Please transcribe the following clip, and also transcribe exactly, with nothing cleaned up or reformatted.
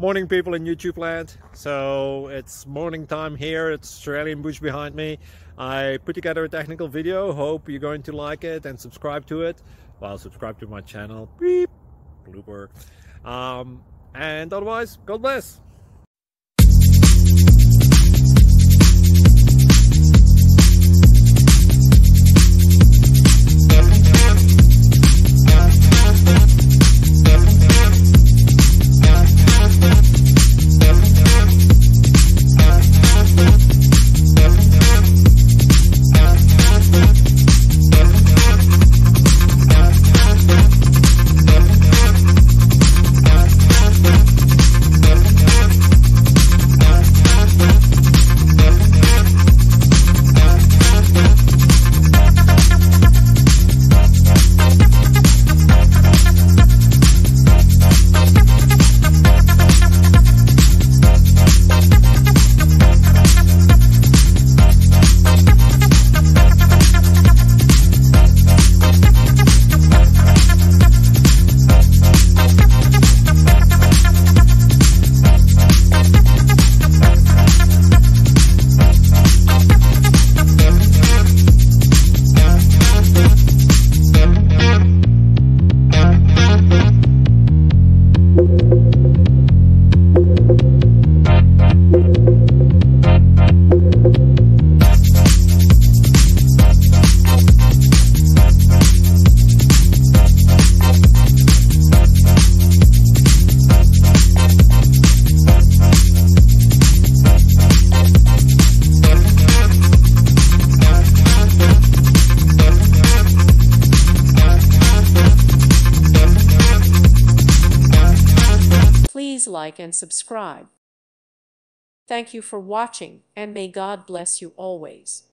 Morning, people in YouTube land. So it's morning time here. It's Australian bush behind me. I put together a technical video. Hope you're going to like it and subscribe to it. Well, subscribe to my channel. Beep. Blooper. Um, and otherwise, God bless. Please like and subscribe. Thank you for watching, and may God bless you always.